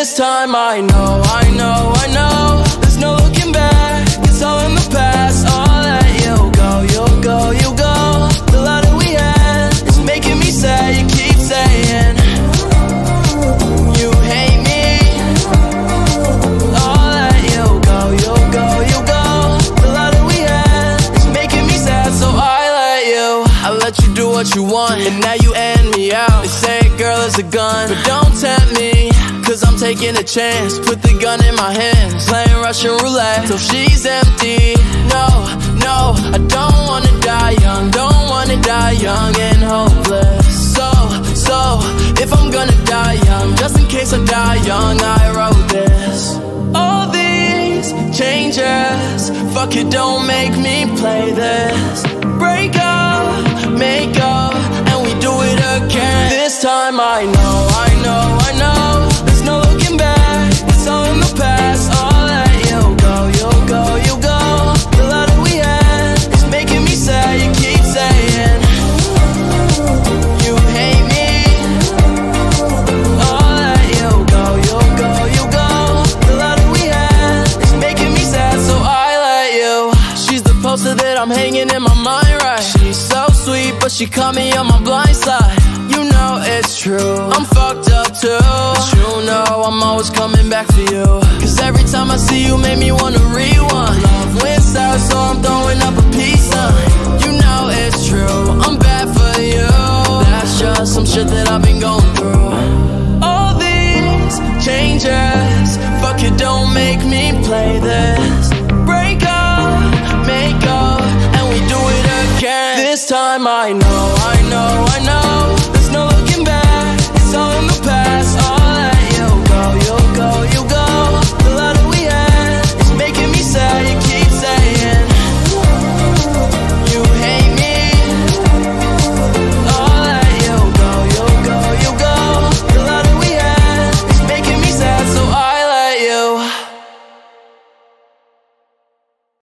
This time I know, there's no looking back, it's all in the past. I'll let you go, you'll go, you go. The love that we had is making me sad. You keep saying you hate me. I'll let you go, you'll go, you go. The love that we had is making me sad, so I let you do what you want, and now you end me out. They say a girl is a gun, but don't tempt me, cause I'm taking a chance. Put the gun in my hands, playing Russian roulette till she's empty. No, no, I don't wanna die young, don't wanna die young and hopeless. So, if I'm gonna die young, just in case I die young, I wrote this. All these changes, fuck it, don't make me play this. Break up, make up, and we do it again. This time I know, there's no looking back, it's all in the past. I'll let you go, you'll go, you go. The love that we had is making me sad. You keep saying you hate me. I'll let you go, you'll go, you go. The love that we had is making me sad, so I let you. She's the poster that I'm hanging in my mind, right? She's so sweet, but she caught me on my blind side. You know it's true, I'm fucked up too, but you know I'm always coming back for you. Cause every time I see you make me wanna rewind. Love went south, so I'm throwing up a peace sign. You know it's true, I'm bad for you. That's just some shit that I've been going through. All these changes, fuck it, don't make me play this. Break up, make up, and we do it again. This time I know,